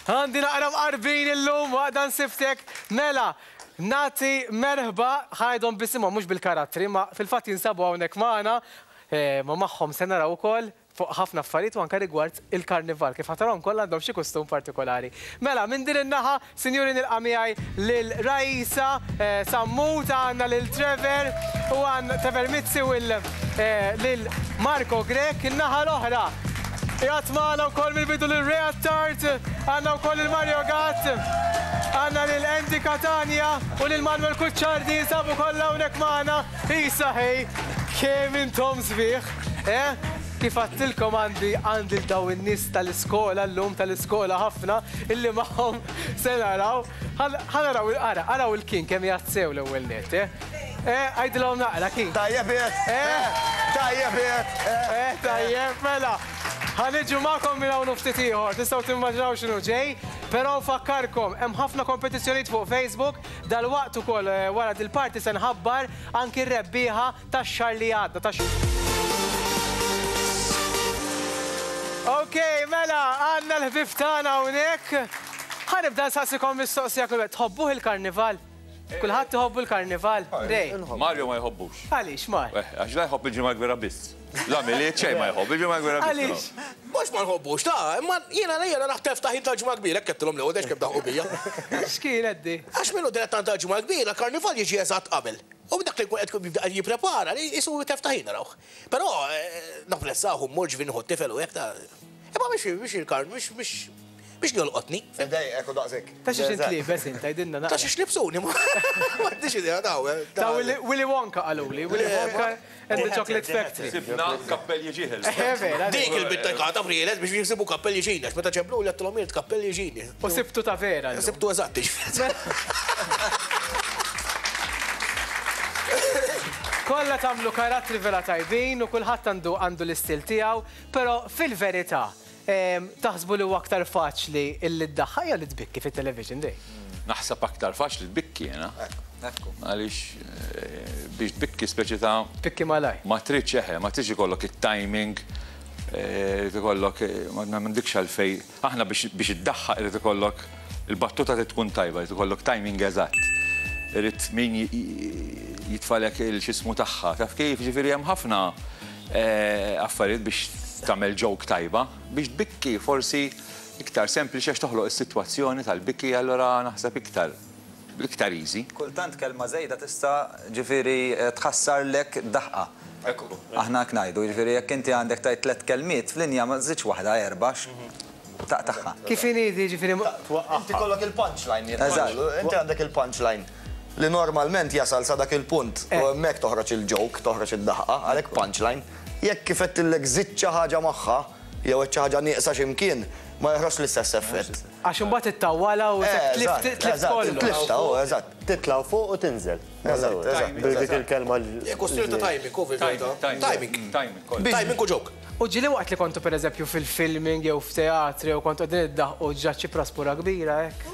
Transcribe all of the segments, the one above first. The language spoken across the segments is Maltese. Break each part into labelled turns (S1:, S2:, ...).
S1: Għandi naqra mqarbin illum waqda nsiftek. Mela, nati merħba ħajdhom bisimhom mhux bil-karattri, ma fil-fatt jinsabu hawnhekk magħna, ma magħhom se naraw ukoll fuq ħafna affarijiet u anke rigward il-karnival. Kif ħatarawhom kollha għandhom xi kustum partikolari. Mela, minn din in-naħa, sinjuri nilqa' miegħi lil Raisa Sammuta, għandna lil Trevor u għandna Trevor Mizzi u lil Marco Grek, in-naħa l-oħra. Jgħat maħna u koll mil-bidu l-Reat Tart, għanna u koll il-Mario Gatt, għanna l-Endi Catania u l-Manuel Kucciardi jisabu kolla unek maħna. Isa ħej, kem intom sbiħ, kif għattilkom għandi daw il-nis tal-iskola, l-lum tal-iskola ħafna, illi maħom se naraw. Għaraw il-kin kem jgħatsew l-ewel net, għajdilom naqra kin.
S2: Tajjeb
S1: Tajjeb, mela. Ħaniġu ma'kom minn hawn ftit ieħor, tistgħu timmaġinaw x'inhu ġej, però nfakkarkom hemm ħafna kompetizzjonijiet fuq Facebook, dalwaqt ukoll wara dil-parti se nħabbar anki r-rebbieħa tax-xahar li għadda Okej, mela, għandna l-ħbib tagħna hawnhekk. Ħanibda nsaqsikom mistoqsija kull wieħed. Tħobbuh il-karnival? Kulħadd iħobbu l-karnival? Rej.
S3: Mario ma jħobbux.
S1: Għaliex Mar?
S3: Għax la jħobb il-ġimgħa kbira biss. La miliet xejn ma jħobb il-ġimgħa kbira biss.
S1: Għaliex?
S4: Mux ma nħobbux, ta' imma jiena naħtef taħin tal-ġimgħa kbira, kettilhom l-ewwel kif daħqu bija.
S1: X'kien għeddi?
S4: Għax minnu direttant tal-ġimgħa kbira, karnival jiġi eżatt qabel. U dak li qed jipprepara li jisu tef taħin narawh. Però napprezzahu mmorġ vinħu t-tifel u hekk ta' imma biex il-karn biex jolqotni.
S2: Fidej, ekku daqsik.
S1: Ta' xiex intlibes inta, jidinna naqra.
S4: Ta' xiex nibsuni, ma' għaddix idea daw.
S1: Ta' Willy Wonka għaluli, Willy Wonka and the Chocolate Factory.
S3: Sibna kappelli ġieħel.
S1: Dik
S4: il-bitta kata frilet biex jisibu kappelli ġini, meta ċemplu li għattilom jirt kappelli ġini.
S1: U sibtu ta' vera.
S4: Sibtu eżatti.
S1: Kolla tamlu karattri vera tajbin u kullħat għandu l-istil tijaw, pero fil-verità, taħsbu li aktar faċli il-daħħa li tbikki fit-television dej?
S3: Naħseb aktar faċli tbikki jena. Għalix biex tbikki speċi ta'
S1: Bikki malaj.
S3: ma tridx ma tridx ikollok il-timing, ikollok ma m'għandekx għalfej. Aħna biex iddaħħa irid ikollok il-battuta tkun tajba, irid ikollok timing eżatt. Irid min jitfalek il-ġismu tagħha. Taf kif ġifieri hemm ħafna affarijiet biex tagħmel joke tajba, biex tbikki forsi iktar sempliċi għax toħloq is-sitwazzjoni tal-bikki allura naħseb iktar easy.
S5: Kultant kelma żejda tista' ġifieri tħassar lek daħqa. Aħna ngħidu, ġifieri jekk inti għandek tajt 3 kelmiet f'linja ma żidx waħda 4 taqtaħħa.
S1: Kif inidi ġifieri
S2: Inti kollok il-punchline. Inti għandek il-punchline li normalment jasal sa dak il-punt u hemmhekk toħroġ il-joke, toħroġ id-daħqa, għalhekk punchline. Jekk kif qedtillek żidd xi ħaġa magħha, jew xi ħaġa nieqsa x'imkien, ma joħroġ l-istess effett.
S1: Għax imbagħad ittawwala u tlift kollu.
S2: Tlifta, eżatt.
S6: Titla' fuq u tinżel. Dik il-kelma
S4: Kwestjoni ta' timing, u Timing u joke.
S1: U ġili waqt li kontu pereżempju fil-filming jew f'teatri u kontu qegħdin iddaħħu ġaċċi praspura kbira hekk.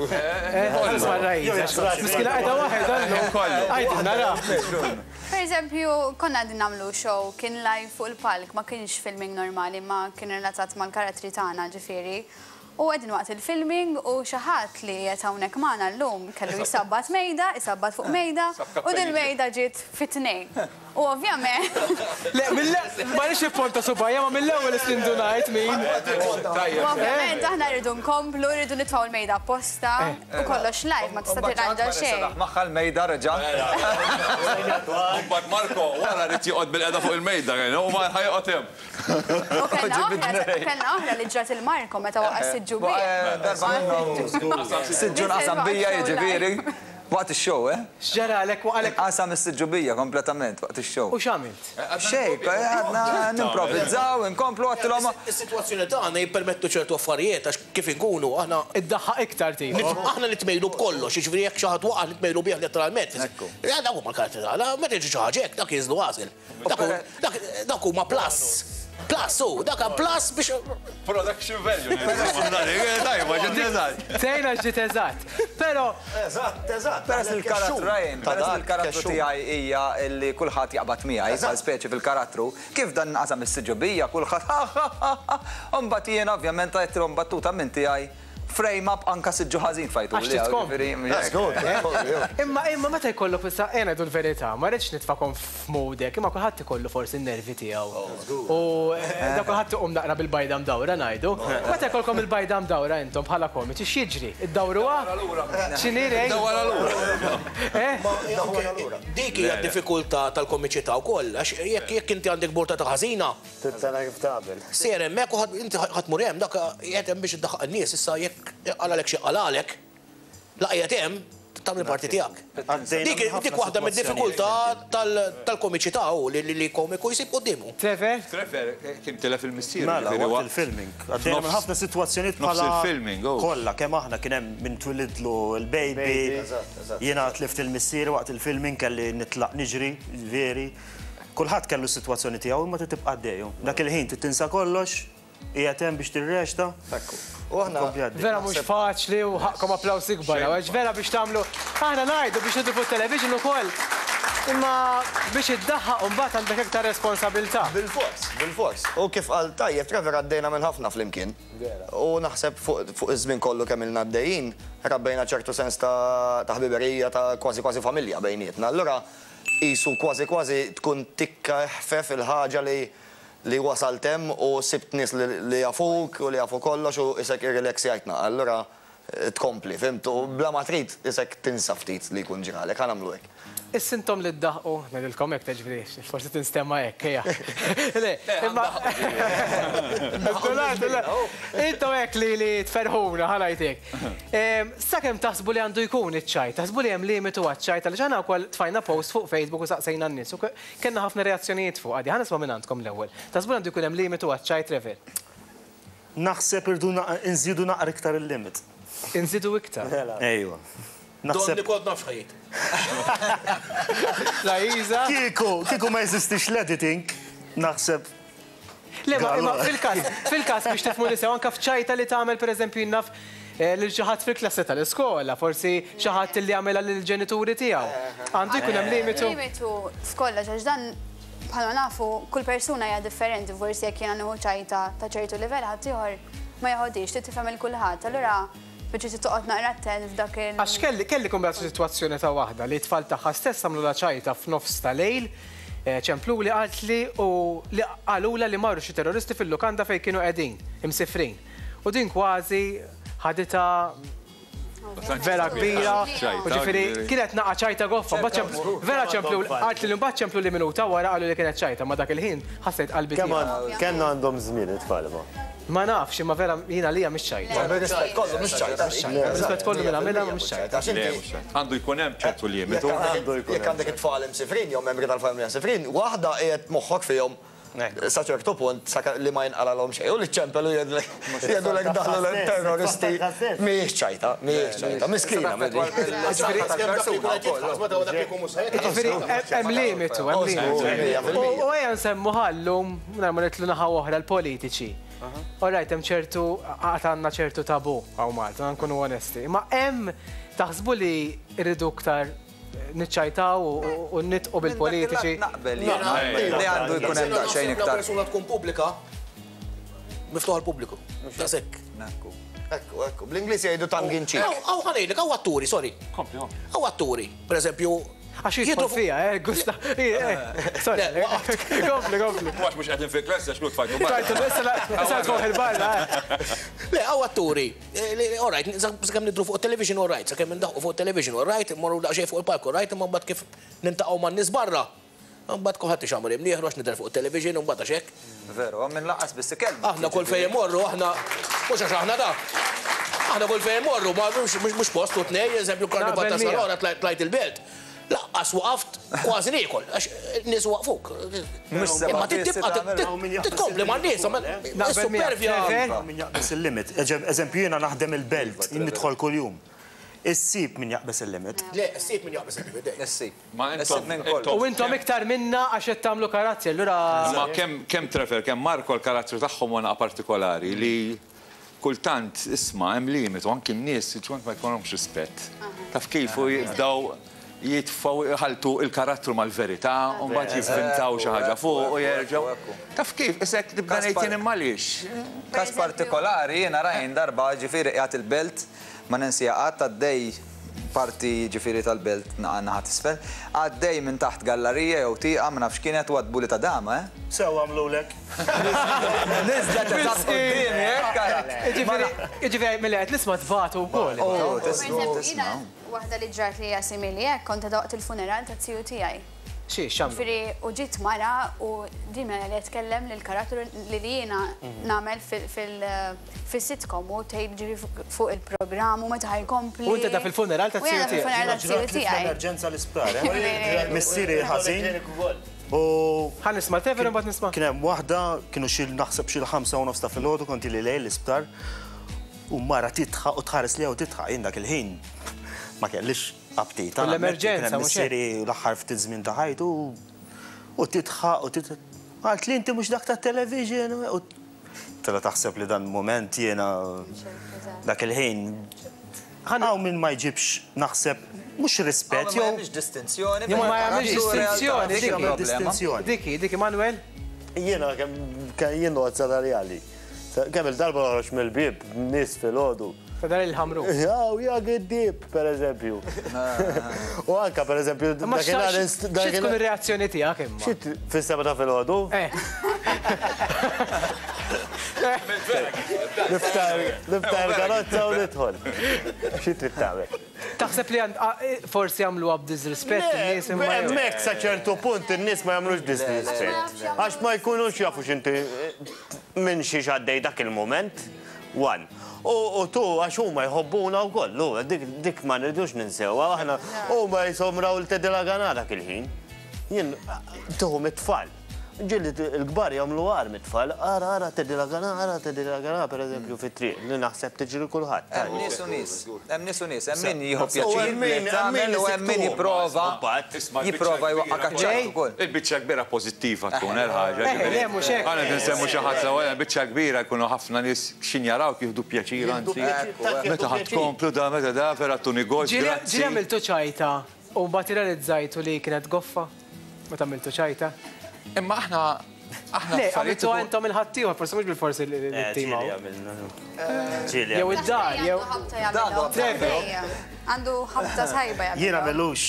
S1: Miskila għedha waħed għallu. Nara.
S7: Per eżempju, konna għadin namlu show, kien live fuq il-palk, ma kienx filming normali, ma kien relatat ma l-karattri tagħna ġifieri. U għedin waqt il-filming u xaħat li jetawnek maħna l-lum kellu jisabbat mejda, jisabbat fuq mejda u dil-mejda ġiet fit-tnejn. U ovvjament.
S1: Le, ma nix il-ponta subajja, ma mill-ewel istindunajt min.
S7: U ovvjament, aħna rridu nkomplu, rridu nitfaw il-mejda apposta u kollox live, ma tista' tirranġa xejn.
S5: Maħħa l-mejda reġa.
S3: Mbagħad Marko wara rid joqgħod bil-qeda fuq il-mejda u ma ħajqgħod hemm.
S7: U kellna oħra li ġrat il-Marko meta waqqa
S5: Siġġu naqsam bija jiġifieri waqt ix-show,
S1: X'ġaralek waqalek.
S5: Qasam is-siġġu bija kompletament waqt ix-show.
S1: U x'għamilt?
S5: Xejn, għadna nimprovvizzaw, inkomplu għattilhom.
S4: Is-sitwazzjoni tagħna jippermettu ċertu affarijiet għax kif inkunu aħna
S1: iddaħħa iktar tip.
S4: Aħna nitmejlu b'kollox, jiġifieri jekk xi ħadd waqa' nitmejlu bih letteralment. Dak huma l-karti tagħna, meta jiġi xi ħaġa hekk dak jiżlu għażel. Dak huma plus. Plus, dak plus biex.
S3: Production value. Dajma ġiet eżatt.
S1: Sejna ġiet eżatt. Però.
S2: Eżatt.
S5: Peress il-karattru rajn, peress il-karattru tiegħi hija li kulħadd jaqbad miegħi bħal speċi fil-karattru, kif dan nqasam is-siġġobija kulħadd. Imbagħad jien ovvjament għedtilhom battuta minn tiegħi frame up anka siġġu ħażin fajtu.
S1: Għax titkom.
S2: That's good.
S1: Imma meta jkollok issa jena du l-verità, ma rridx nitfakom f'modek, imma kulħadd ikollu forsi n-nervi tiegħu. U da kulħadd iqum naqra bil-bajda mdawra ngħidu. Meta jkollkom il-bajda mdawra intom bħala komiċi x'jiġri? Iddawruha? X'inhi
S3: Dawra lura.
S4: Dik hija d-diffikultà tal-komiċità wkoll, għax jekk inti għandek borta ta' ħażina.
S6: Tittana kif taqbel.
S4: Ser hemmhekk u inti ħatmur hemm dak qiegħed hemm biex iddaħħaq in-nies issa jekk għalalek xi qalalek, laqgħet hemm tagħmel parti tiegħek. Dik waħda mid-diffikultà tal-komiċità u li komiku jsib qudiemu.
S1: Trevor?
S3: Trevor, kien telef il-missier.
S6: Mela, waqt il-filming. Għaddejna minn ħafna situazzjoniet bħala
S3: il-filming,
S6: kollha kemm aħna kien hemm min twilidlu l-baby, jiena tlift il-missier waqt il-filming kelli nitlaq niġri, veri. Kulħadd kellu s-sitwazzjoni tiegħu imma tibqa' għaddejju. Dak il-ħin tinsa kollox, qiegħed hemm biex tirrexta.
S1: Vera mhux faċli u ħaqkom applaws ikbar, għax vera biex tagħmlu aħna ngħidu biex niddu fuq television ukoll. Imma biex iddaħħaq u mbagħad għandek iktar responsabilità.
S2: Bil-fors. U kif qal tajjeb Trevor għaddejna minn ħafna flimkien. U naħseb fuq iż-żmien kollu kemm ilna għaddejjin, rabbejna ċertu sens ta' ħbiberija ta' kważi familja bejnietna. Allura qisu kważi tkun tikka ħfef il-ħaġa li wasaltem u sibt nies li jafuk u li jafu kollox u isek irrelaxjajtna. Allura tkompli, fimtu, bla ma trid isek tinsa ftit li jkun ġralek, ħanamlu hekk.
S1: Is-sintom li ddaħqu, ngħidilkom hekk teġbrix, forsi tinstemma hekk, hija. Intom hekk li tferħuna ħanajtek. Sakemm taħsbu li għandu jkun iċ-ċajt, taħsbu li hemm limitu għaċ-ċajt għaliex aħna wkoll tfajna post fuq Facebook u saqsejna n-nies u kellna ħafna reazzjonijiet fuq għadi. Ħanisma' minn għandkom l-ewwel. Taħsbu li għandu jkun hemm limitu għaċ-ċajt Trevor?
S6: Naħseb irdu nżidu naqra iktar il-limit.
S1: Inżidu iktar.
S6: Ejwa.
S4: Naħseb li kont nafx ħajjit.
S1: La Iża.
S6: Kieku ma jeżistix l-editing, naħseb.
S1: Le, ma fil-każ biex tifmu nisew anke f'ċajta li tagħmel pereżempju jinnaf lil xi ħadd fil-klassi tal-iskola, forsi xi ħadd li jagħmilha lill-ġenituri tiegħu. Għandu jkun hemm limitu.
S7: Limitu f'kollox għax dan bħalma nafu kull persuna hija differenti, forsi jekk jiena nieħu ċajta ta' ċertu livell ħadd ieħor ma jaħodix tifhem il-kulħadd. Allura biex toqgħod naqra attent f'dak il.
S1: Għax kelli kumbat sitwazzjoni ta' waħda li tfal tagħha stess għamlu la ċajta f'nofs ta' lejl, ċemplu li qalt li u li qalula li marru xi terroristi fil-lukanda fejn kienu qegħdin imsifrin. U din kważi ħadita vera kbira, u ġifieri kienet naqa' ċajta goffa, vera ċemplu qalt li mbagħad ċemplu li minuta wara qalu li kienet ċajta, ma dak il-ħin ħassejt qalbi tiegħi.
S6: Kemm għandhom żmien it-tfal ma?
S1: Ma nafx, imma vera jiena lija mhix ċajta.
S2: Rispett kollu mhux ċajta.
S1: Rispett kollu minn għamilha mhux ċajta.
S3: Għandu jkun hemm ċertu limitu.
S2: Jekk għandek it-tfal imsifrin jew membri tal-familja imsifrin, waħda qiegħed moħħok fihom sa ċertu punt li ma jinqalalhom xejn. U li ċempelu jgħidulek daħlu l-terroristi mhijiex ċajta, miskina.
S1: Hemm limitu, hemm limitu. U ejja nsemmu ħallum, ma nitlu naħa oħra l-politiċi. Orajt, hemm ċertu, għatanna ċertu tabu għaw Malta, nkunu onesti. Ma hemm taħsbu li rridu ktar nitċajtaw u nitqu bil-politiċi.
S5: Naqbel, li għandu jkun hemm daqsxejn iktar.
S4: Persuna tkun pubblika, miftuħa l-pubbliku. Tasek.
S2: Ekku, bl-Ingliż jgħidu tongue in cheek.
S4: Għaw ħanejlek, għaw atturi, sorry. Għaw atturi, per eżempju.
S1: Għax jitħol fija, Gusta. Sorry, kompli.
S3: Għax mux għedin fil klassi, għax mux fajtu
S1: Fajtu, issa tkoħ il-barra.
S4: Le, għaw atturi. Alright, sakemm nidru fuq television, alright, sakemm nindaħu fuq television, alright, morru daqxej fuq il-palk, alright, imma mbagħad kif nintaqgħu man nies barra. Mbagħad kulħadd ixamur imnieħru għax nidher fuq television u mbagħad għax hekk.
S5: Veru, minn laqas biss kelma.
S4: Aħna kull fejn imorru, aħna mhux għax aħna dak. Aħna kull fejn imorru, ma mhux postu tnej, eżempju karnival ta' Salora tlajt il-belt. Laqqas waqaft kważi niekol, għax nies waqfuk. Imma titkompli ma' nies, supervja.
S6: Min jaqbes il-limit. Eżempju jiena naħdem il-belt, nidħol kuljum. Is-sib min jaqbes il-limit.
S4: Le, is-sib min jaqbes il-limit.
S5: Is-sib.
S1: U intom iktar minna għax qed tagħmlu karazzi, allura.
S3: Ma kemm Trevor, kemm Marko l-karattru tagħhom għana partikolari li kultant isma' hemm limitu anke n-nies ma jkollhomx rispett. Taf kif jibdaw jitfaw ħaltu il-karattru mal-verità, u mbagħad jivvintaw xi ħaġa fuq u jerġgħu. Taf kif, isek tibda ngħid jien maliex.
S5: Kas partikolari jiena rajn darba ġifieri qiegħed il-belt ma ninsija qatt għaddej parti ġifieri tal-belt naħat isfel, għaddej minn taħt gallerija jew tieqa ma nafx kienet u għadbuli ta' dama,
S6: Sew għamlulek.
S5: Nizla ta' taqquddini,
S1: Ġifieri mill-qed nisma' tbatu wkoll.
S7: Waħda li ġrat li simili hekk kont daqt il-funeral ta' tiju tiegħi.
S1: Xi x'għamlu?
S7: Ġifieri u ġiet mara u dima li tkellem lill-karattru li jiena nagħmel fis-sitcom u tgħid ġifieri fuq il-programm u meta ħajkompli.
S1: U inti da fil-funeral ta' tiju tiegħi.
S7: Fil-funeral ta' tiju tiegħi.
S6: Emerġenza l-isptar, missieri ħażin. U
S1: ħan nisma' tever imbagħad nisma'.
S6: kien hemm waħda kienu naħseb xi 5:30 ta' filgħodu konti li lejn l-isptar u mara titħaq u tħares liha u titħaq jien dak il-ħin ma kellix abtita.
S1: L-emerġenza mhux
S6: missieri l-aħħar ftit żmien ta' ħajtu u titħaq u għalt li inti mhux dak tat-television u tela taħseb li dan mument jiena dak il-ħin ħanaw minn ma jġibx naħseb mhux rispett jew
S5: jagħmilx distinzjoni.
S1: Ma jagħmilx
S6: distinzjoni.
S1: Diki Manuel?
S8: Jiena jien għad salarjali. Kemm il-darba għarax mill-bib, nis fil-ħodu.
S1: Fedar il-ħamru.
S8: Ja għiddib, per eżempju. U anka, per eżempju,
S1: xie tkun il-reazzjoni tijak imma?
S8: Xit fil-seba ta' fil-ħodu? Niftar karozza u nidħol. Xit trid tagħmel?
S1: Taħseb li forsi għamlu għab disrispett il-nies imma.
S8: Mek sa ċertu punt il-nies ma jagħmlux disrispett. Għax ma jkunux jafu x'inti minn xi għaddej dak il-moment. One. U tu għax huma jħobbuna wkoll, dik ma nridux ninsew, aħna huma jsomraw l-tedila dak il-ħin. Jien tuħu mit-tfal. Ġilli il-gbar jagħmlu għar mit-tfal, ara tedila gana, per eżempju fit-triq, li naħseb tiġri kulħadd.
S5: Hemm nies u nies, hemm min jieħu pjaċir li tagħmel u hemm min jipprova jwaqqa' kaċċar ukoll.
S3: Il-biċċa kbira pożittiva tkun ħaġa. Għana tinsemmu xi ħadd sewwa biċċa kbira jkunu ħafna nies x'injaraw jieħdu pjaċir anzi. Meta ħadd komplu da meta da vera tu negozju.
S1: Ġi għamiltu ċajta u mbagħad irrealizzajtu li kienet goffa meta għamiltu ċajta.
S3: Imma aħna
S1: Le, għamiltu għentom il-ħattijħor, forse mux bil-forsi l-tima. Jew id-dar, jew.
S7: Għandu ħabta sajba jgħamil.
S6: Jiena melux.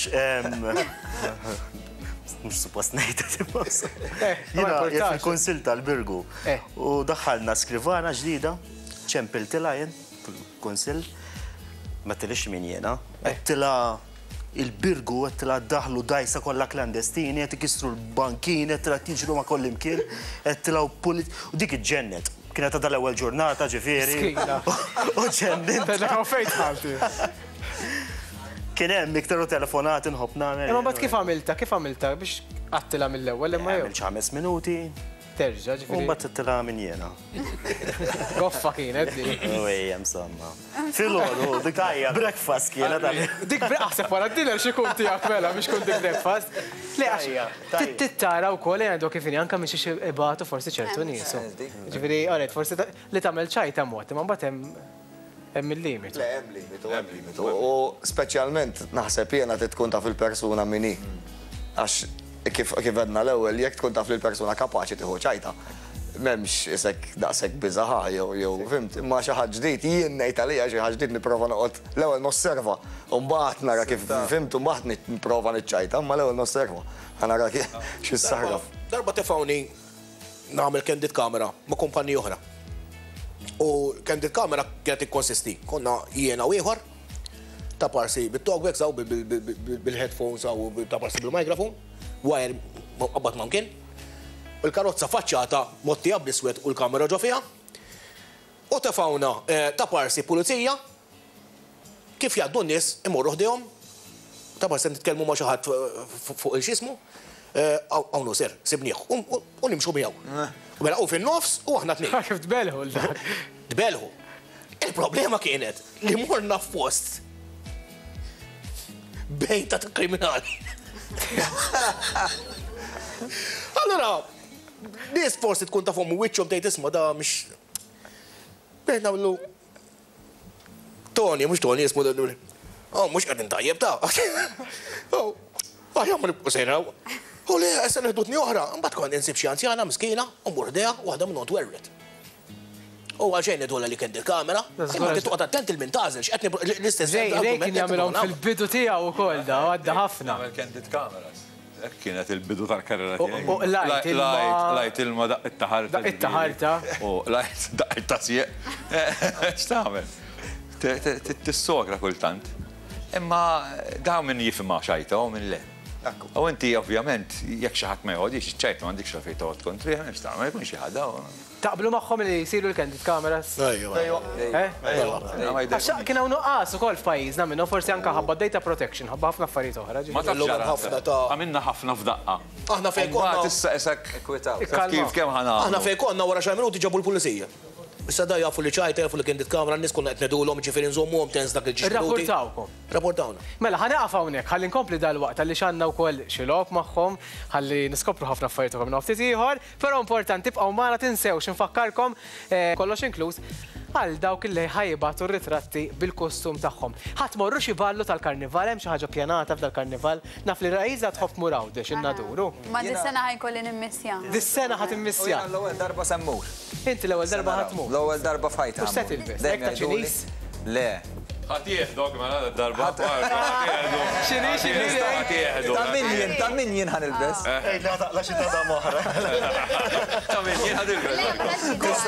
S6: Mux suppost nejta timos. Jiena fil-konsil tal-Birgu. U daħħalna skrivana ġdida, ċempil tilajen fil-konsil. Ma tilix min jena. Tila il-Birgu għettila daħlu dajsa kolla klandestini, għet ikistru l-bankin, għettila tiġru ma kollim kien, għettila u dik ġennet. Kienet għadha l-ewwel ġurnata ġifieri. U ġennet. Kien hemm iktaru telefonati nħobb nagħmel.
S1: Imma bad kif għamilta biex qattila mill-ewwel imma jew.
S6: 5 minuti.
S1: Terġa' ġifieri.
S6: U mbagħad tittila minn jiena.
S1: Goffa kienet li.
S6: U ejja msamma. Filgħodu dik breakfast kienet għal.
S1: Dik aħseb wara d-dinner xi kun tiegħek mela biex kun dik breakfast. Le għax tittara wkoll għandu kif inhi anke minn xi ibatu forsi ċertu nies. Ġifieri qalet forsi li tagħmel ċajta mod, imma mbagħad hemm il-limitu.
S2: Le, hemm limitu. U speċjalment naħseb jiena tkun taf il-persuna minni. Għax kif għedna l-ewwel, jekk tkun taf li l-persuna kapaċi tieħu ċajta, m'hemmx isek daqshekk biżaħa jew fimt, imma xi ħadd ġdid jien ngħid għalija xi ħadd ġdid nipprova noqgħod l-ewwel nosserva, u mbagħad nara kif fimt u mbagħad nipprova niċċajta, imma l-ewwel nosserva. Nara x'issarraf.
S4: Darba tefawni nagħmel candid camera ma' kumpanija oħra. U candid camera kienet ikkonsisti. Konna jiena u ieħor ta' parsi bit-talkback saw bil-headphones saw ta' parsi bil-mikrofon. Wire qabad mamkien, il-karozza faċċata mottija bl-iswed u l-kamera ġo fiha. U tefawna ta' parsi pulizija kif jgħaddu n-nies imorru ħdejhom. Ta' parsi nitkellmu ma' xi ħadd fuq il-xismu. Hawn ser, sibnieh u nimxu miegħu. U mela u fin-nofs u aħna tnejn.
S1: Kif tbelħu l-dak.
S4: Tbelħu. Il-problema kienet li morna f'post bejta ta' kriminali. Allora, nies forsi tkun tafhom wiċċhom tgħid isma' da mhix. Bejn nagħmlu Tony, mhux Tony ismu Mux qegħdin tajjeb ta' aħjar ma nibqgħu sejraw. U le, issa neħdutni oħra, mbagħad kont insib xi anzjana miskina u murdeha waħda minnhom twerret. U għalxejn nidħolha li kien il-kamera, imma titqgħod attent il-min tażel x'qed l-istess.
S1: Rej kien jagħmilhom fil-bidu tiegħu wkoll da, għadda ħafna.
S3: Candid cameras. Kienet il-bidu tal-karriera tiegħi.
S1: U
S3: lajt ilma daqq it-taħarta.
S1: Daqq it-taħarta.
S3: U lajt daqq it-tasjeq. X'tagħmel? Tissogra kultant. Imma dawn min jifhimha xajta u min le. U inti ovvjament jekk xi ħadd ma jgħodix ċajt m'għandekx fejn toqgħod kontri, m'hemmx tagħmel jkun xi ħadd.
S1: Taqblu magħhom li jsiru l-candid cameras? Għax kien hawn nuqqas ukoll f'pajjiżna minnhom forsi anke ħabba data protection, ħabba ħafna affarijiet oħra.
S3: Ma tafx għamilna ħafna f'daqqa.
S4: Aħna fejn konna.
S3: Issa isek kif kemm ħana.
S4: Aħna fejn konna wara xi minuti ġabu l-pulizija. Issa da jafu li ċajta, jafu li kien kamra n-nis konna qed nedulhom ġifieri nżommuhom tens dak il-ġisruti.
S1: Rapportawkom.
S4: Rapportawna.
S1: Mela ħanieqaf hawnhekk, ħalli nkompli dal-waqt għalli x'għandna wkoll xi logħob magħhom, ħalli niskopru ħafna affarijiet ukoll minn ftit ieħor, però importanti tibqgħu magħna tinsewx infakkarkom kollox inkluż għal dawk li ħajbatu r-ritratti bil-kostum tagħhom. Ħadd morru xi ballu tal-karnival, hemm xi ħaġa pjanata f'dal-karnival, naf li Rajiża tħobb murawdex in-naduru.
S7: Ma dis-sena ħajkolli nimmissja.
S1: Dis-sena ħadd immissja.
S5: L-ewwel darba semmur.
S1: Inti l-ewwel darba ħadd tmur.
S5: L-ewwel darba fajta.
S1: U se tilbes, hekk ta' Ċiniż?
S5: Le.
S3: Ħadd jieħdok mela darba.
S5: Ta' min jien ħanilbes?
S6: La xi ta' moħra.
S3: Ta' min jien ħanilbes.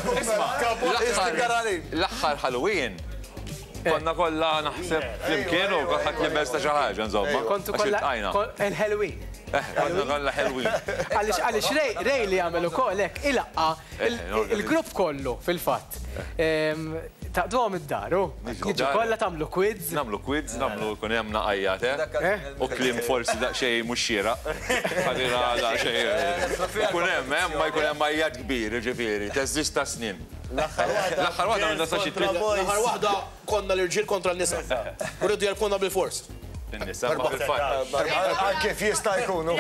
S3: L-aħħar Halloween konna kollha naħseb flimkien u ħadd libes ta' xi ħaġa insomma.
S1: Kontu kollha il-Halloween.
S3: Konna kollha Halloween.
S1: Għaliex Rej li jagħmel ukoll hekk ilaqqa il-grupp kollu fil-fatt. Taqduhom id-daru. Jiġu kollha tagħmlu quiz.
S3: Nagħmlu quiz, nagħmlu kun hemm naqajjat u kliem forsi daqsxejn mhux xieraq. Ħadira daqsxejn. Ikun hemm ma jkun hemm ajjat kbir, ġifieri, teżist ta' snin. L-aħħar waħda minn nasa xi
S4: L-aħħar waħda konna l-irġiel kontra n-nisa. Uridu jelfuna bil-fors.
S3: In-nisa ma fil-fatt.
S2: Kif jista' jkunu?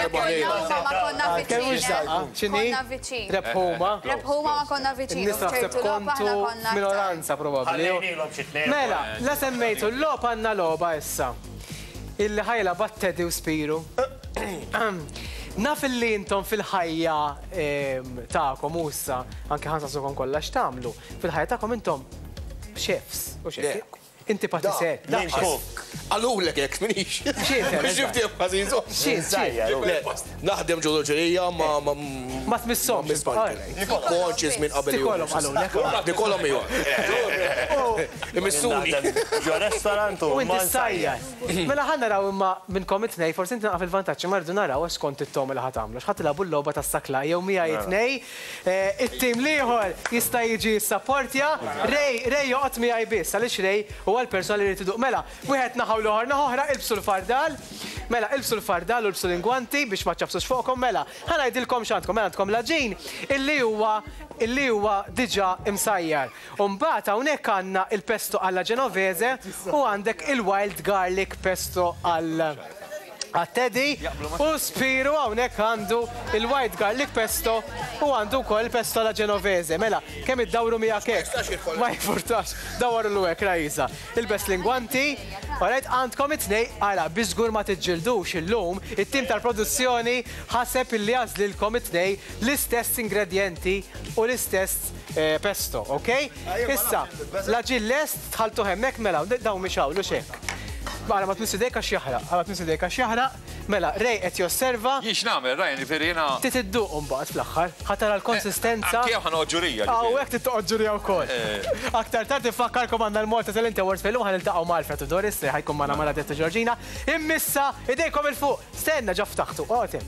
S1: Konna
S7: viċin.
S1: Rebħuma.
S7: Rebħuma ma konna viċin.
S1: Nistaħseb kontu minoranza probabbli. Mela, la semmejtu l-lob għandna loba issa. Illi ħajla battedi u spiru. Naf li intom fil-ħajja ta'kom ussa, anke ħansasukom kollha x'tagħmlu, fil-ħajja ta'kom intom chefs u chef. Inti patiser.
S4: Għallulek jek, minix. Xifti għazizu. Naħdem ġodolġerija
S1: ma tmissom.
S4: Konċis minn qabel.
S1: Tikolom għallulek.
S4: Tikolom ju. Imissuni.
S6: Ġo restorantu.
S1: U inti sajjar. Mela ħanna raw imma minn komitnej, forsi inti naqaf il-vantaċċi mardu naraw għax kont it-tom li ħatamlu. Xħat il-abu l-loba ta' sakla, jew mija jitnej. It-tim liħor jista' jiġi s-sapportja. Rej joqot mija jbiss, għalix Rej u għal-persona li rridu. Mela, wieħed naħaw l-oħra naħoħra, ilbsu l-fardal. Mela, ilbsu l-fardal u ilbsu l-ingwanti biex ma ċafsux fuqkom. Mela, ħanajdilkom xantkom, mela għandkom laġin illi huwa diġà imsajjar. Mbagħad hawnhekk għandna il-pesto alla Genovese u għandek il-wild garlic pesto għat-teddy u Spiru hawnhekk għandu il-white garlic pesto u għandu wkoll pesto alla Genovese. Mela, kemm iddawru miegħek hekk? Ma jfurtax, dawru l-hekk Rajiża. Il-bes lingwanti, alright, għandkom it-tnej għala biex żgur ma tiġġildux illum, it-tim tal-produzzjoni ħaseb illi għażlilkom it-tnej l-istess ingredienti u l-istess pesto, ok? Issa, l-ġil lest tħaltu hemmhekk mela, daw mixawlu xek. Għala ma t-nisidejka xjaħraq, mela, Rej qed josserva.
S3: Jiex nagħmel, Rajni, firjena.
S1: Titidduq mbagħad fl-aħħar, ħatara l-konsistenza.
S3: Kif ħanoqgħod ġurija.
S1: Hekk tittoqgħod ġurija wkoll. Aktar tard tifakkarkom għandna l-Malta Talent Awards fejn ħaniltaqgħu mal-Fretu Doris, ħajkun magħna mala Detta Ġorġina. Immissa idejkom il-fuq. Stenna ġa ftaħtu.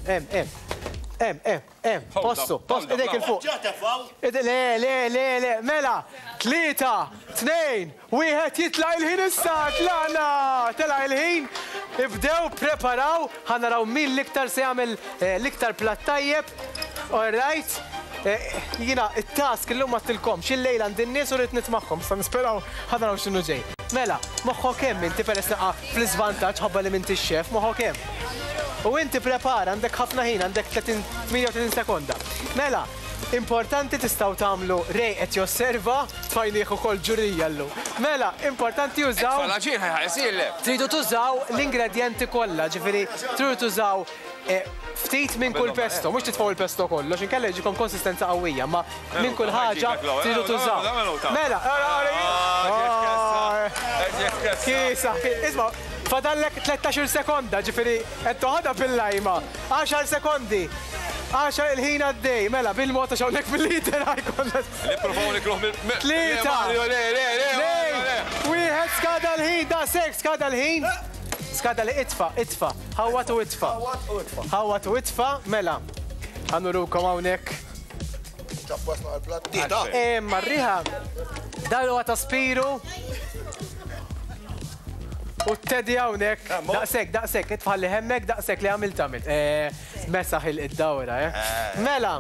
S1: Postu, idejk il-fuq. Le, mela, 3, 2, 1, jitla il-ħin issa, tlaqna, tela il-ħin, ibdew, preparaw, ħanaraw min l-iktar se jagħmel l-iktar platt tajjeb, all right? Jina, it-task illum ma tilkom, xil-lejla għandin nies u rrit nitmaħħom, sa nisperaw ħanaraw x'inhu ġej. Mela, moħħok hemm inti peress naqa' fl-iżvantaġġ ħabba li minti x-xef, moħħok hemm. U inti prepara, għandek ħafna ħin, għandek 38 sekonda. Mela, importanti tistgħu tagħmlu rej qed josserva tfajnieħ ukoll ġurija llum. Mela, importanti jużaw.
S3: Falaġin ħajħajsilek.
S1: Tridu tużaw l-ingredjenti kollha, ġifieri tridu tużaw ftit minn kull pesto, mhux titfgħu il-pesto kollox, inkella jiġikom konsistenza qawwija, ma minn kull ħaġa tridu tużaw. Mela, kisa, isma' fadallek 13 sekonda, ġifieri qed toħodha bil-lajma. 10 sekondi. 10 il-ħin għaddej, mela bil-mota xawnek bil-liter ħajkolla.
S3: Niprofaw nikruħ
S1: Tlieta. Wieħed skada l-ħin, da sek skada l-ħin. Skada li itfa. Ħawat u itfa. Ħawat u itfa, mela. Għannurukom hawnhekk.
S4: ċappasna għal-plattita.
S1: Marriħa, dalu għata spiru. U t-tedi għawnek, daqsek, itfalli hemmek, daqsek li għamil tamil. Mesaħ il-dawra, Mela.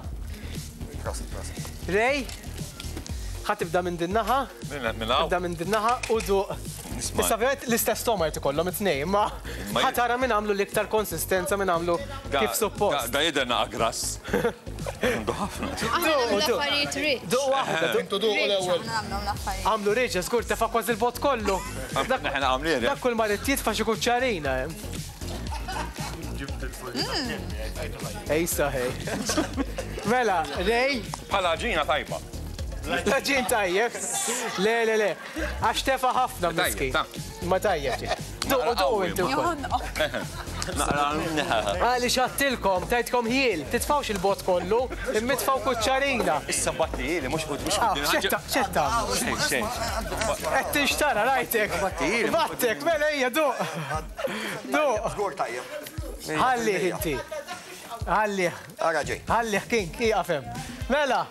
S1: Rej, ħatibda minn dinnaħa. Tibda minn dinnaħa u duq. Issa vjert l-istess toma jtikollom it-tnej, ma ħatara minn għamlu l-iktar konsistenza minn għamlu kif suppost.
S3: Da jiderna għagras. Għandu ħafna.
S1: Duq waħda. Għamlu reġa, zgur, tefa kważi il-bot kollu. Dak kull mar it-tiet faxi kuċċarina. Ejsa, hej. Mela, rej.
S3: Bħala ġina tajba.
S1: Ġin tajjeb. Le. Għax tefa ħafna miski. Ma tajjeb. Duq intu kol. Għali xattilkom, tajtkom hiel, titfawx il-bot kollu, immitfaw kuċċarina.
S3: Issa batti hieli, mux
S1: ċetta. Għettix tara, rajtek. Battek, mela hija, duq.
S2: Zgur tajjeb.
S1: Ħalli inti. Ħalli kink, iqafem. Mela.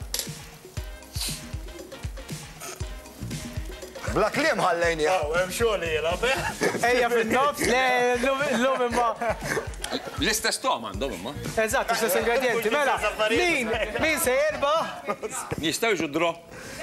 S2: Bla klim ħallejni.
S6: Hemm xogħol jilgħab.
S1: Ejja fin-nofs, l-lum imma.
S3: L-istess tom għandhom imma.
S1: Eżatt, l-istess ingredienti. Mela, min se jerbaħ?
S3: Jistaw ġudro.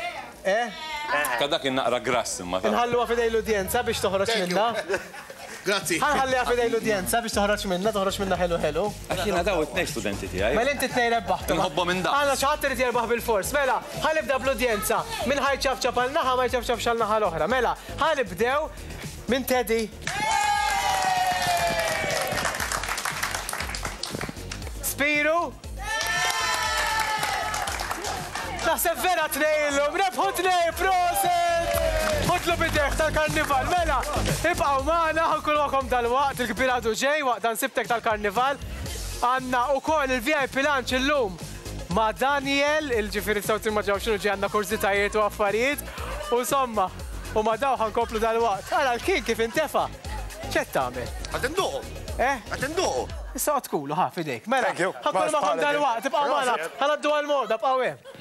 S3: Kadak innaqra grass imma.
S1: Nħalluha fidej l-udjenza biex toħroġ minna.
S4: Grazzi.
S1: Ħanħalliha fidej l-udjenza biex toħroġ minna ħelu.
S3: Għaxina daw it-nej studenti tijaj.
S1: Mela inti t-nej rebbaħ.
S3: Nħobba minn da.
S1: Għana ċaħat irid jerbaħ bil-fors. Mela, ħalibda bl-udjenza. Min ħajċafċaf għal-naħa ma jċafċafx għal-naħa l-oħra. Mela, ħalibdew minn Teddy. Spiru. Naħseb vera t-nejlum, rebħu t-nej, proset! Hotlu bideħ tal-karnival, mela, ibqaw maħna, ħankun għakom dal-waqt, il-kbir għadu ġej, waqt dan sibtek tal-karnival, għanna u koll il-VIP lunch il-lum ma' Daniel, il-ġifiri s-sawtin ma' ġawxinu ġi għanna kurzitajiet u affarijiet, u somma, u ma' daw ħankoplu dal-waqt. Għala l-kien kif intefa, ċet tamel?
S2: Għatenduqu.
S1: Għatenduqu. Issa għatkulu, ħa, fidejk. Mela, ħankun maħom dal-waqt, ibqaw maħna, ħaladdu għal-moda, bqaw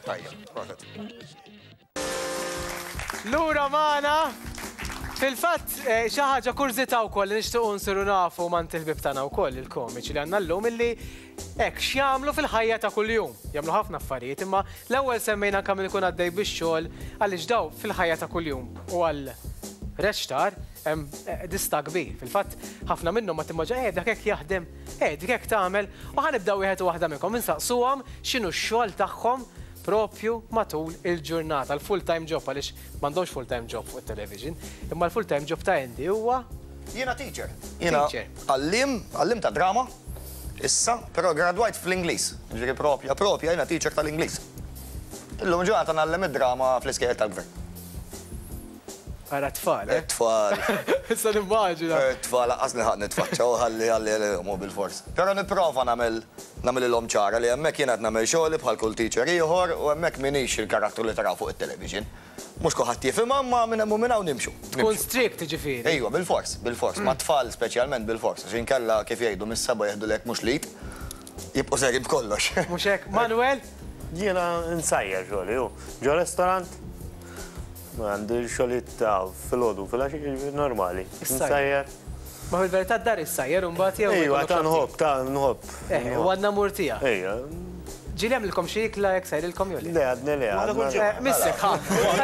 S1: Lura maħna, fil-fat, xaħġa kurzita u koll, nishtuq unsiru nafu man til-bib tana u koll il-komiċi li għanna l-lum illi ek x'jamlu fil-ħajja ta' kull-jum. Jamlu ħafna affarijiet, imma l-ewwel semmejna kemm ikun għaddej bix-xogħol għaliex daw fil-ħajja ta' kull-jum u għal reċtar hemm dista kbir. Fil-fatt ħafna minnhom ma timmaġa dak hekk jaħdem, dik hekk tagħmel u ħanibdew wieħed u waħda minnkom insaqsuhom x'inhu x-xogħol tagħhom propju matul il-ġurnata, l-full-time job, għaliex m'għandhomx full-time job fuq it-television, imma l-full-time job ta' Andy huwa
S2: Jiena teacher. Jiena għallim ta' drama, issa, però gradwajt fl-Ingliż. Ġieri propja jiena teacher tal-Ingliż. Illum ġurnata nagħllem id-drama fl-iskejjel tal-gvern.
S1: Għara tfal,
S2: Tfal.
S1: Issa nimmaġina.
S2: Tfal, għasni ħad nitfaċċa u ħalli bil-fors. Pero niprofa namel il-lom ċara li hemmhekk jien qed nagħmel xogħli bħal kull teacher ieħor u hemmhekk minix il-karattru li taraw fuq it-television. Mhux kulħadd jifhimha ma minn hemm u minn hawn nimxu.
S1: Tkun strict ġifieri.
S2: Ejwa, bil-fors. Ma tfal speċjalment bil-fors. Għax inkella kif jgħidu mis-seba' jieħdu lek mhux lit, jibqgħu seri b'kollox.
S1: Mhux hekk. Manuel?
S6: Jiena nsajjer xogħli, ġo ristorant. Għandu xogħlijiet ta' fil-ħodu, fil-għaxi normali. Nsajjer.
S1: Ma fil-verità dar issajjer u mbagħad jew.
S6: Ejwa, ta' nħobb.
S1: U għandna murtija.
S6: Ejja.
S1: Ġili għamilkom xi ikla jekk sajrilkom jew
S6: Le, għadni le.
S1: Missek, ħa.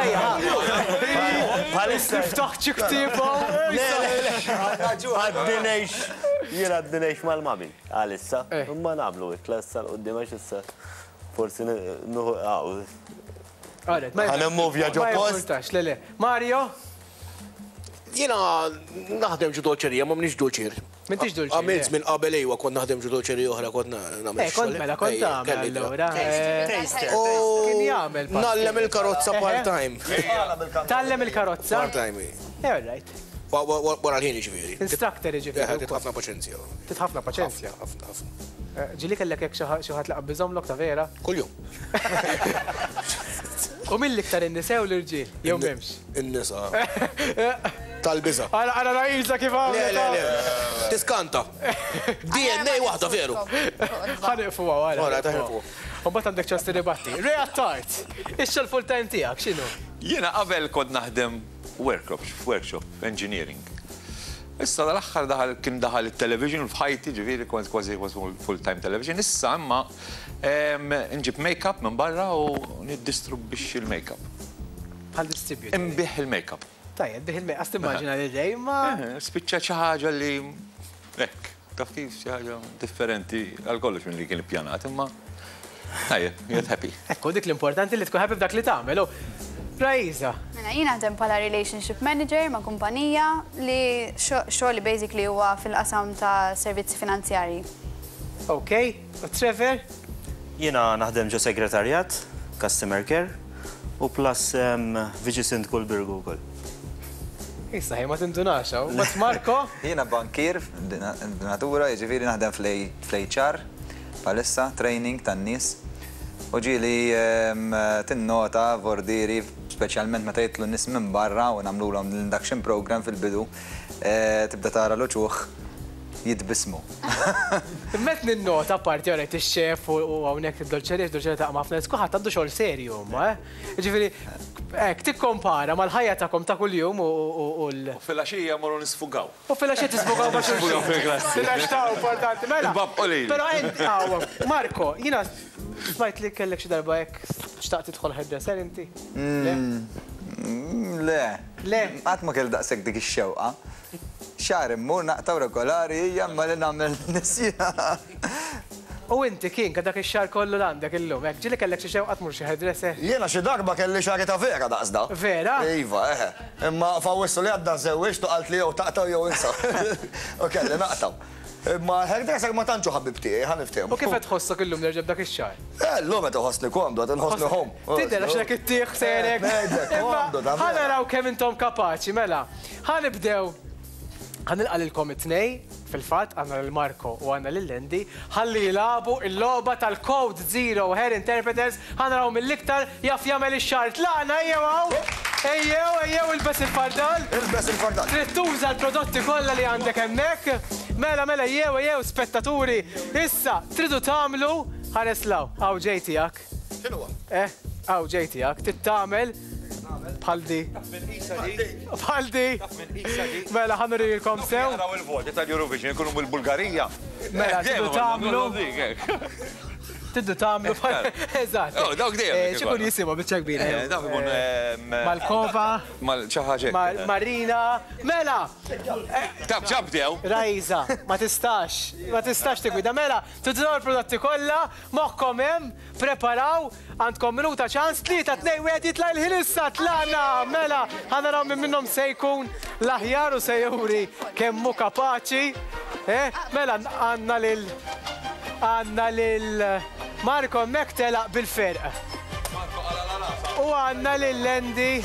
S6: Bħalissa.
S1: Ftaħ ċi ktibu.
S6: Għaddinejx. Jien għaddinejx mal-mami. Għalissa. Ma nagħmlu ikla issa l-qudiem għax issa.
S8: Forsi
S1: Ħanemmu
S8: vjaġġo post.
S1: Mario?
S4: Jena naħdem ġu dolċerija, ma mniex dolċer.
S1: M'intix dolċerija?
S4: Għamilt minn qabel ejwa kont naħdem ġu dolċerija oħra kont nagħmel.
S1: Kont mela kont tagħmel allura.
S4: Kien jagħmel. Nallem il-karozza part-time.
S1: Tallem il-karozza?
S4: Part-time.
S1: All right.
S4: Wara l-ħin ġifieri.
S1: Instructor ġifieri.
S4: Titħafna paċenzja.
S1: Titħafna paċenzja.
S4: Ħafna.
S1: Ġili kellek jekk xi ħadd laqab biżomlok ta' vera?
S4: Kuljum.
S1: U mill-iktar in-nisa u l-irġiel? Jew m'hemmx?
S4: In-nisa. Tal-biża.
S1: Ara rajza kif għamlet.
S4: Le. Tiskanta. DNA waħda veru.
S1: Ħaniqfu għara.
S4: Ora taħniqfu.
S1: U bat għandek ċans tirribatti. Rea Tart, ixxa l-full-time tiegħek x'inhu?
S3: Jiena qabel kont naħdem workshop, engineering. Issa dal-axħar kien daħal il-television f'ħajti ġifieri kważi full-time television. Issa imma nġib make-up minn barra u niddistrubbix il-make-up.
S1: Bħal distribute.
S3: Imbiħ il-make-up.
S1: Tajjeb, biħ il-make-up. Għast immaġina li ġej ma.
S3: Spiċċa xi ħaġa li hekk, taf kif xi ħaġa differenti għal kollox minn li kien ippjanat, imma tajjeb, jgħid happy.
S1: Ekku dik l-importanti li tkun happy f'dak li tagħmel. Raiza.
S7: Jien naħdem bħala relationship manager ma' kumpanija li xogħol basically huwa fil-qasam ta' servizzi finanzjarji.
S1: Okay, u Trevor?
S6: Jiena naħdem ġo segretarjat, customer care, u plus Vigilant kull birgu wkoll.
S1: Issa ħej ma tindunax, Mat Marco?
S5: Jiena bankier, natura, jiġifieri naħdem fl-HR, palissa, training tan-nies. U ġieli tinnota vordiri, speċjalment meta jitlu n-nies minn barra u nagħmluhom l-induction program fil-bidu, tibda tara l-uċuħ jitbismu.
S1: Met ninnota parti għarajt ix-xef u hawnhekk id-dolċerija taqma' ħafna kulħadd għandu xogħol serju huma, Ġifieri hekk tikkompara mal-ħajja tagħkom ta' kuljum u l.
S3: Fil-għaxija morru nisfugaw.
S1: U fil-għaxija tisfugaw ma' xulxin. Fil-għax ta' importanti. Mela. Però Marco, jiena smajt li kellek xi darba hekk xtaqt tidħol ħeddeser inti?
S5: Le. Qatt ma kell daqshekk dik ix-xewqa. Xahar immur naqtaw regolari jamma li nagħmel nisja.
S1: U inti kien dak ix-xahar kollu għandek illum, hekk ġieli kellek xi xewqa tmur xi ħeddeser?
S2: Jiena xi darba kelli xahri ta' vera daqsda.
S1: Vera?
S2: Iva, imma fawissu li għadda żewġtu qalt li jew taqtaw jew insa. U kelli naqtaw. Ma ħerdesek ma tantxu ħabib tiegħi, ħaniftehom.
S1: U kif qed tħossok illum nerġeb dak ix-xahar?
S2: Llum qed iħossni komdu, qed inħossni home.
S1: Tidher għax dak it-tieħ serek. Ħanaraw kemm intom kapaċi, mela. Ħanibdew ħanilqalilkom it-tnej fil-fatt għandna lil-Marco u għandna lil-Lendi ħalli jilagħbu l-logħba tal-Code Zero Hair Interpreters ħanaraw mill-iktar jaf jagħmel ix-xahar. Tlaqna ejjew ilbes il-fardal.
S2: Ilbes il-fardal.
S1: Trid tuża l-prodotti kollha li għandek hemmhekk. Mela ejjew spettaturi. Issa tridu tagħmlu ħares law. Hawn ġej tiegħek.
S4: X'inhuwa?
S1: Hawn ġej tiegħek trid tagħmel bħal di. Bħal di. Mela ħanurilkom sew.
S3: Naraw il-voti tal-Eurovision ikunu mill-Bulgarija.
S1: Mela tridu tagħmlu. Tiddu tagħmlu bħal. Eżatt.
S3: Dawk dejjem.
S1: X'ikun jisimha biċċa kbira.
S3: Dawk ikun
S1: Malkova.
S3: Mal-xi ħaġa.
S1: Marina. Mela.
S3: Ġabdew.
S1: Rajza, ma tistax tigwida. Mela, tiddu l-prodotti kollha, moħħkom hemm, preparaw, għandkom minuta ċans, 3, 2, 1 jitla' l-ħin issa tlaqna. Mela, ħanaraw minn minnhom se jkun l-aħjar u se juri kemm hu kapaċi. Mela, għandna lil Marco hemmhekk telaq bil-ferq. U għandna lil Lendi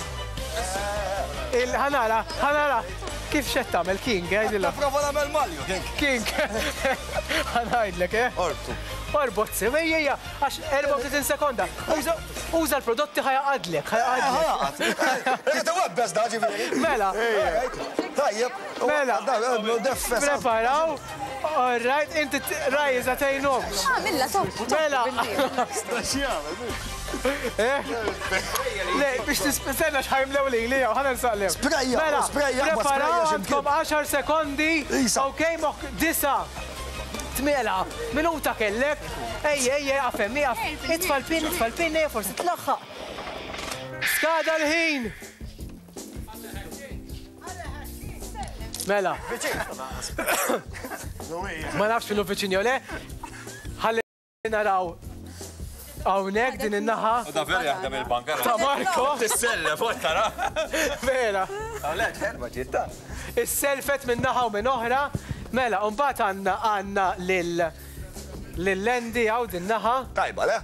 S1: ħanara kif xed tagħmel King, għajdilha.
S2: Prova nagħmel Malju,
S1: King. Ħanajdlek,
S2: Ortu.
S1: Orbot, ejja, għax 34 sekonda. Uża l-prodotti ħajaqadlek.
S2: Ejja, webbes da ġifieri.
S1: Mela.
S2: Tajjeb.
S1: Mela. Preparaw. All right, inti Rajza tgħinhom.
S7: Milla top.
S1: Mela. Le, biex tistenna xħajmlew li jew ħana nsaqlem.
S2: Sprejja,
S1: preparaw għandkom 10 sekondi. Okej, moħ 9. Tmela, minuta kellek. Ejja, għafem, itfall pin, forsi tlaħħaq. Skada l-ħin. Mela. Ma nafx finu viċin jew le. Ħalli naraw Hawnhekk din in-naħa.
S3: Da veri jaħdem il-banka.
S1: Ta' Marko.
S3: Tissellef, tara.
S1: Vera.
S5: Għawlet, ħerba ġitta.
S1: Is-selfet minn naħa u minn oħra. Mela, mbagħad għandna lil-Lendi għaw din naħa.
S2: Tajba, le?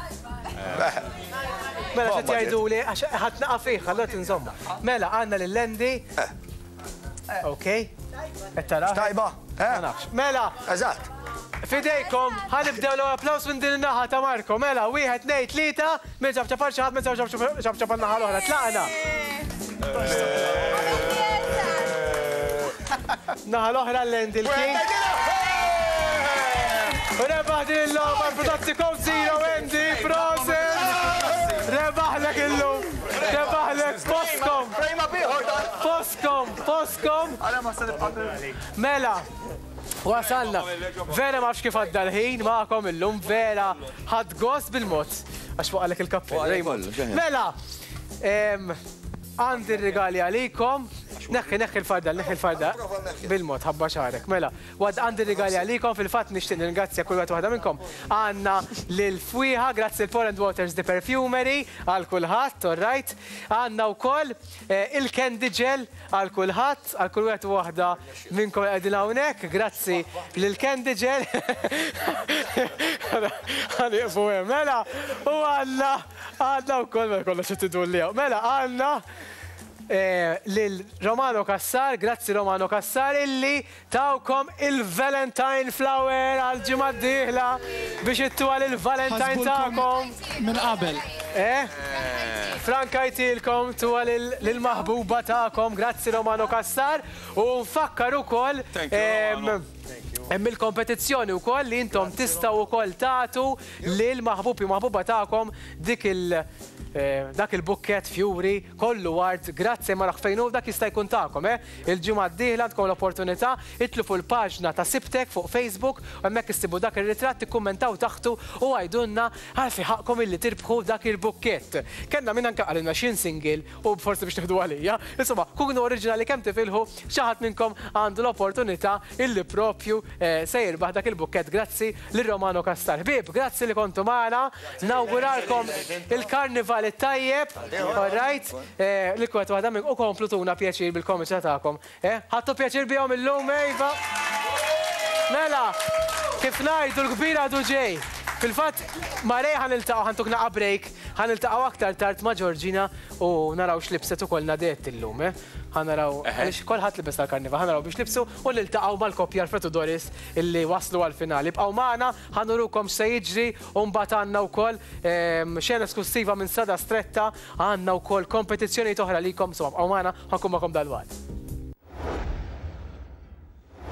S1: Mela xed jgħidu li ħadd naqa' fih, ħallot insomma. Mela għandna lil-Lendi. Okej. Qed tara?
S2: Tajba.
S1: Ma nafx. Mela,
S2: Eżatt.
S1: fidejkom, ħanibdew l-ewwel applaws minn din in-naħa ta' Marko. Mela, wieħed, nej, tlieta, minn ġabġabal xi ħadd, minn ġabġabal naħa l-oħra. Tlaqna. Naħa l-oħra l-Lendi l-King. U rebaħ din il-logħba prodotti Code Zero, Andy, proset! Rebaħlek illum! Rebaħlek, poskom! Mela, wasalna. Vera ma kif għadda l-ħin ma'kom illum, vera ħadd gost bil-mod. Għax fuqalek il-kappell, Raymond. Mela, għandi r-regali għalikom. Neħħi il-farda bil-mod, ħabba xarek. Mela, għandi r-regali għalikom, fil-fat nixtieq ringrazzja kull waħda minnkom. Għandna lil-fwiħa, grazzi l-Poland Waters The Perfumery, għal kulħadd, alright. Għandna wkoll il-Candy Gel għal kulħadd, għal kull waħda minnkom qegħdin hawnhekk, grazzi lil-Candy Gel. Ħaniqfu hemm, mela, u għandna wkoll mela kollha xi tidulli. Mela għandna lil Romano Kassar, grazzi Romano Kassar, illi tawkom il-Valentine Flower għal-ġimgħa d-dieħla biex ittuha lil-Valentine tagħkom.
S9: Minn qabel.
S1: Franka jtilkom tuha lil-maħbuba tagħkom, grazzi Romano Kassar, u nfakkar ukoll hemm il-kompetizzjoni wkoll li intom tistgħu wkoll tagħtu lil maħbubi maħbuba tagħkom dak il-bukket fjuri kollu art, grazzi ma raħfejnu dak jista' jkun tagħkom, il-ġimgħa d-dieħla tkom l-opportunità itlu fuq il-paġna ta' Sibtek fuq Facebook u hemmhekk issibu dak ir-ritratt tikkummentaw taħtu u għajdunna għalfi ħaqkom illi tirbħu dak il-bukkett. Kenna minn anke qalilna xi single u forsi biex nieħdu għalija. Insomma, kunu oriġinali kemm tifilħu xi ħadd minnkom għandu l-opportunità illi propju se jirbaħ dak il-bukkett. Grazzi lir Romano Kastar. Bib, grazzi li kontu magħna. Nawguralkom il-Karnival it-tajjeb, all right? L-kwet waħda minn u komplutuna pjaċir bil-komiċa tagħkom. Ħadtu pjaċir bihom illum, Eva? Mela, kif ngħidu l-kbir għadu ġej. Fil-fatt, Marej ħaniltaqgħu ħantuk naqa' break, ħaniltaqgħu aktar tard ma' Georgina u naraw x'libset ukoll Nadet illum, ħanaraw għaliex kolħadd libes tal-karniva, ħanaraw biex libsu u niltaqgħu mal-koppja Alfredo Doris illi waslu għall-finali. Bqgħu magħna ħanurukom se jiġri u mbagħad għandna wkoll xena esklusiva minn Sada Stretta, għandna wkoll kompetizzjoni oħra likom, insomma bqgħu magħna ħankun magħkom dal-waqt.